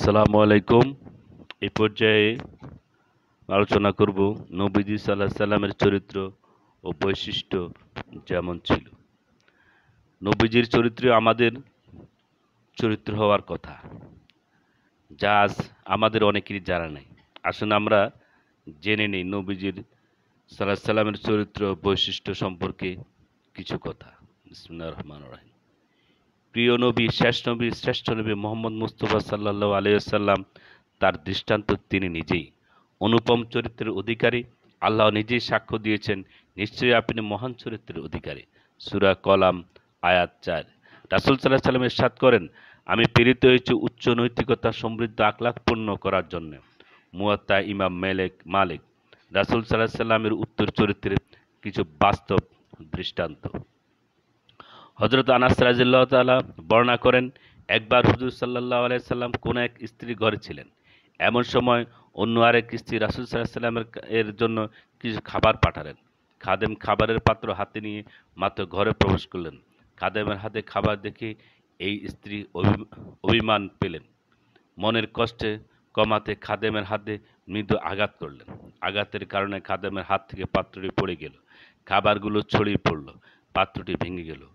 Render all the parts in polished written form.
আসসালামু আলাইকুম। এই পর্যায়ে আলোচনা করব নবীজি সাল্লাল্লাহু সাল্লামের চরিত্র ও বৈশিষ্ট্য যেমন ছিল। নবীজির চরিত্র আমাদের চরিত্র হওয়ার কথা, যা আজ আমাদের অনেকেরই জানা নাই। আসুন আমরা জেনে নেই নবীজির সাল্লাল্লাহু সাল্লামের চরিত্র বৈশিষ্ট্য সম্পর্কে কিছু কথা। বিসমিল্লাহির রহমানির রহিম। প্রিয় নবী, শ্রেষ্ঠ নবী মোহাম্মদ মুস্তাফা সাল্লাল্লাহু আলাইহি ওয়াসাল্লাম তার দৃষ্টান্ত তিনি নিজেই। অনুপম চরিত্রের অধিকারী। আল্লাহ নিজেই সাক্ষ্য দিয়েছেন, নিশ্চয়ই আপনি মহান চরিত্রের অধিকারী। সূরা কলাম আয়াত ৪। রাসূল সাল্লাল্লাহু আলাইহি ওয়াসাল্লাম ইরশাদ করেন, আমি প্রেরিত হয়েছি উচ্চ নৈতিকতা সমৃদ্ধ আখলাক পূর্ণ করার জন্য। মুয়াত্তা ইমাম মালিক। রাসূল সাল্লাল্লাহু আলাইহি ওয়াসাল্লামের উত্তর চরিত্রের কিছু বাস্তব দৃষ্টান্ত। হযরত আনাস রাদিয়াল্লাহু তাআলা বর্ণনা করেন, একবার হুজুর সাল্লাল্লাহু আলাইহি সাল্লাম কোন এক স্ত্রীর ঘরে ছিলেন। এমন সময় অন্য আরেক স্ত্রী রাসূল সাল্লাল্লাহু আলাইহি সাল্লামের এর জন্য কিছু খাবার পাঠালেন। খাদেম খাবারের পাত্র হাতে নিয়ে মাত্র ঘরে প্রবেশ করলেন। খাদেমের হাতে খাবার দেখে এই স্ত্রী অভিমান পেলেন। মনের কষ্টে কমাতে খাদেমের হাতে মৃদু আঘাত করলেন। আঘাতের কারণে খাদেমের হাত থেকে পাত্রটি পড়ে গেল। খাবারগুলো ছড়িয়ে পড়ল। পাত্রটি ভেঙে গেল।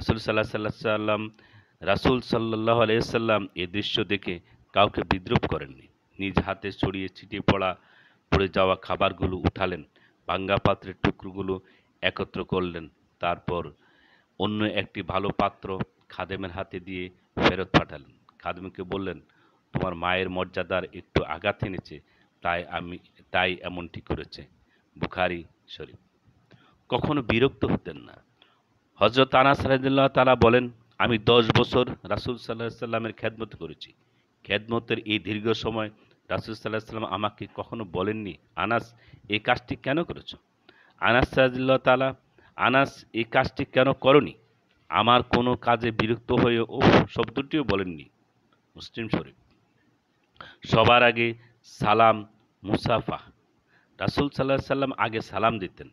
রাসূল সাল্লাল্লাহু আলাইহি সাল্লাম এই দৃশ্য দেখে কাউকে বিদ্রূপ করেননি। নিজ হাতে ছড়িয়ে ছিটিয়ে পড়ে যাওয়া খাবারগুলো উঠালেন, ভাঙা পাত্রের টুকরোগুলো একত্র করলেন। তারপর অন্য একটি ভালো পাত্র খাদেমের হাতে দিয়ে ফেরত পাঠালেন। খাদেমকে বললেন, তোমার মায়ের মর্যাদার একটু আঘাত এনেছে, তাই এমনটি করেছে। বুখারী শরীফ। কখনো বিরক্ত হতেন না। হযরত আনাস রাদিয়াল্লাহু তাআলা বলেন, আমি ১০ বছর রাসূল সাল্লাল্লাহু আলাইহি সাল্লামের খেদমত করেছি। খেদমতের এই দীর্ঘ সময় রাসূল সাল্লাল্লাহু আলাইহি সাল্লাম আমাকে কখনো বলেননি, আনাস এই কাজটি কেন করেছ? আনাস রাদিয়াল্লাহু তাআলা, আনাস এই কাজটি কেন করনি? আমার কোনো কাজে বিরক্ত হয়ে উফ শব্দটিও বলেননি। মুসলিম শরীফ। সবার আগে সালাম মুসাফাহ। রাসূল সাল্লাল্লাহু আলাইহি সাল্লাম আগে সালাম দিতেন,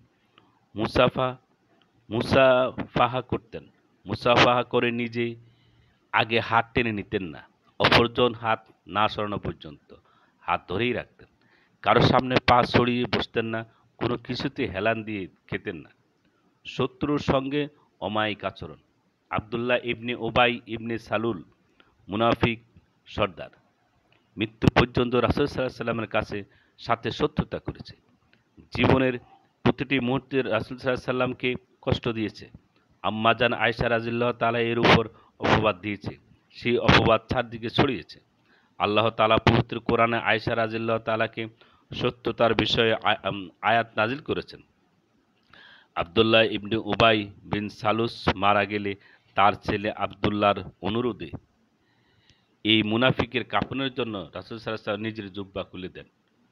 মুসাফাহা করতেন। মুসাফাহা করে নিজে আগে হাত টেনে নিতেন না, অপরজন হাত না সরানো পর্যন্ত হাত ধরেই রাখতেন। কারো সামনে পা ছড়িয়ে বসতেন না, কোনো কিছুতে হেলান দিয়ে খেতেন না। শত্রুর সঙ্গে অমায়িক আচরণ। আব্দুল্লাহ ইবনে উবাই ইবনে সালুল মুনাফিক সর্দার মৃত্যু পর্যন্ত রাসূল সাল্লাল্লাহু আলাইহি সাল্লামের সাথে শত্রুতা করেছে। জীবনের প্রতিটি মুহূর্তে রাসূল সাল্লাল্লাহু আলাইহি সাল্লামকে কষ্ট দিয়েছে। আম্মাজান আয়েশা রাদিয়াল্লাহু তাআলা এর উপর অপবাদ দিয়েছে। সেই অপবাদ চারদিকে ছড়িয়েছে। আল্লাহ তাআলা পবিত্র কোরআনে আয়েশা রাদিয়াল্লাহু তাআলাকে সত্যতার বিষয়ে আয়াত নাজিল করেছেন। আব্দুল্লাহ ইবনে উবাই বিন সালুস মারা গেলে তার ছেলে আব্দুল্লাহর অনুরোধে এই মুনাফিকের কাফনের জন্য রাসূল সাল্লাল্লাহু আলাইহি ওয়াসাল্লাম নিজের জুব্বা খুলে দেন।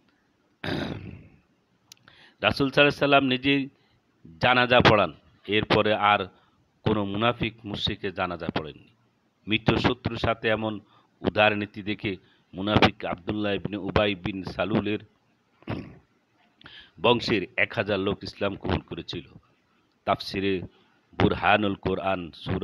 রাসূল সাল্লাল্লাহু আলাইহি ওয়াসাল্লাম নিজেই জানাজা পড়ান। এরপরে আর কোনো মুনাফিক মুশরিকের জানাজা পড়েননি। মৃত শত্রুর সাথে এমন উদার নীতি দেখে মুনাফিক আব্দুল্লাহ ইবনে উবাই বিন সালুলের বংশের ১০০০ লোক ইসলাম কবুল করেছিল। তাফসিরে বুরহানুল কোরআন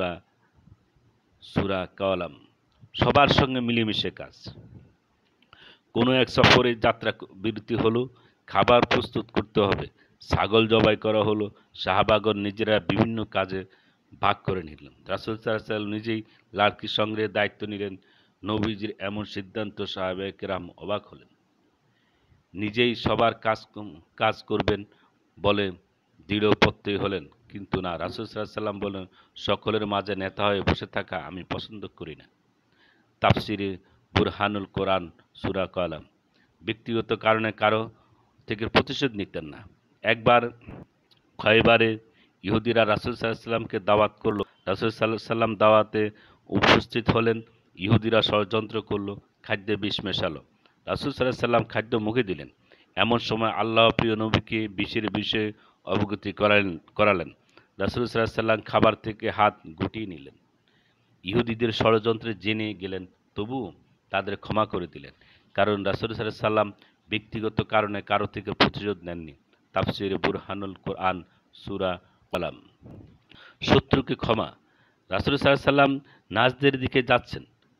সূরা কলাম। সবার সঙ্গে মিলেমিশে কাজ। কোনো এক সফরে যাত্রা বিরতি হলো, খাবার প্রস্তুত করতে হবে, ছাগল জবাই করা হলো, সাহাবাগণ নিজেরা বিভিন্ন কাজে ভাগ করে নিলেন। রাসূল সাল্লাল্লাহু আলাইহি ওয়াসাল্লাম নিজেই লাড়কি সংগ্রহের দায়িত্ব নিলেন। নবীজির এমন সিদ্ধান্ত সাহাবায়ে কেরাম অবাক হলেন। নিজেই সবার কাজ করবেন বলে দৃঢ় প্রত্যয়ী হলেন। কিন্তু না, রাসূল সাল্লাল্লাহু আলাইহি ওয়াসাল্লাম বলেন, সকলের মাঝে নেতা হয়ে বসে থাকা আমি পছন্দ করি না। তাফসিরে বুরহানুল কোরআন সূরা কলাম। ব্যক্তিগত কারণে কারো থেকে প্রতিশোধ নিতেন না। একবার খয়বারে ইহুদিরা রাসূল সাল্লাল্লাহু আলাইহি ওয়াসাল্লামকে দাওয়াত করল। রাসূল সাল্লাল্লাহু আলাইহি ওয়াসাল্লাম দাওয়াতে উপস্থিত হলেন। ইহুদিরা ষড়যন্ত্র করল, খাদ্যে বিষ মেশালো। রাসূল সাল্লাল্লাহু আলাইহি ওয়াসাল্লাম খাদ্য মুখে দিলেন। এমন সময় আল্লাহ প্রিয় নবীকে বিষের বিষয়ে অবগতি করালেন। রাসূল সাল্লাল্লাহু আলাইহি ওয়াসাল্লাম খাবার থেকে হাত গুটিয়ে নিলেন। ইহুদিদের ষড়যন্ত্রে জেনে গেলেন, তবুও তাদের ক্ষমা করে দিলেন, কারণ রাসূল সাল্লাল্লাহু আলাইহি ওয়াসাল্লাম ব্যক্তিগত কারণে কারো থেকে প্রতিশোধ নেননি। তাফসিরে বুরহানুল কোরআন সূরা কলাম। শত্রুকে ক্ষমা। রাসূল সাল্লাল্লাহু আলাইহি ওয়াসাল্লাম নাজদের দিকে যাচ্ছেন।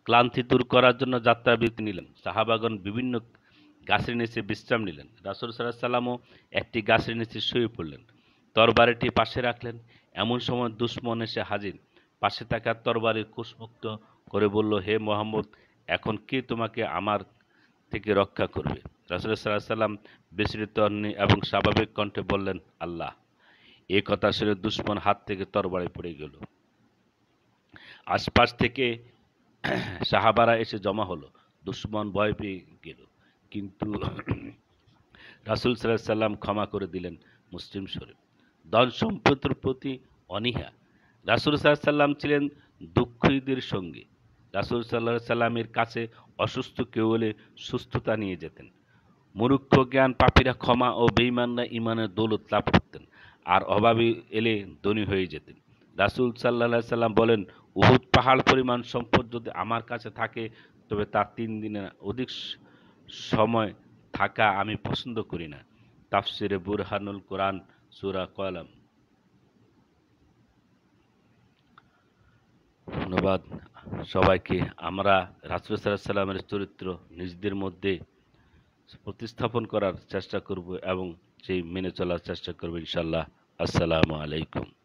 ক্লান্তি দূর করার জন্য যাত্রা বিরতি নিলেন। সাহাবাগণ বিভিন্ন গাছের নিচে বিশ্রাম নিলেন। রাসূল সাল্লাল্লাহু আলাইহি সাল্লামও একটি গাছের নিচে শুয়ে পড়লেন। তরবারিটি পাশে রাখলেন। এমন সময় দুশমন এসে হাজির। পাশে থাকা তরবারি কুশমুক্ত করে বলল, হে মুহাম্মদ, এখন কে তোমাকে আমার থেকে রক্ষা করবে? রাসূল সাল্লাল্লাহু আলাইহি সাল্লাম বিস্মৃত এবং স্বাভাবিক কণ্ঠে বললেন, আল্লাহ। এ কথা শুনে দুশমন হাত থেকে তরবারি পড়ে গেল। আশপাশ থেকে সাহাবারা এসে জমা হলো। দুশমন ভয় পেয়ে গেল, কিন্তু রাসূল সাল্লাল্লাহু আলাইহি সাল্লাম ক্ষমা করে দিলেন। মুসলিম শরীফ। ধন সম্পদের প্রতি অনীহা। রাসূল সাল্লাল্লাহু আলাইহি সাল্লাম ছিলেন দুঃখীদের সঙ্গী। রাসূল সাল্লাল্লাহু আলাইহি সাল্লামের কাছে অসুস্থ কেউ হলে সুস্থতা নিয়ে যেতেন। মূর্খ জ্ঞান পাপীরা ক্ষমা ও বেঈমানরা ঈমানের দৌলত লাভ করতেন, আর অভাবী এলে ধনী হয়ে যেতেন। রাসূল সাল্লাল্লাহু আলাইহি সাল্লাম বলেন, উহুদ পাহাড় পরিমাণ সম্পদ যদি আমার কাছে থাকে, তবে তা 3 দিনের অধিক সময় থাকা আমি পছন্দ করি না। তাফসিরে বুরহানুল কোরআন, সূরা কলম। ধন্যবাদ সবাইকে। আমরা রাসূল সাল্লাল্লাহু আলাইহি সাল্লামের চরিত্র নিজেদের মধ্যে প্রতিস্থাপন করার চেষ্টা করব এবং সেই মেনে চলার চেষ্টা করব ইনশাআল্লাহ। আসসালামু আলাইকুম।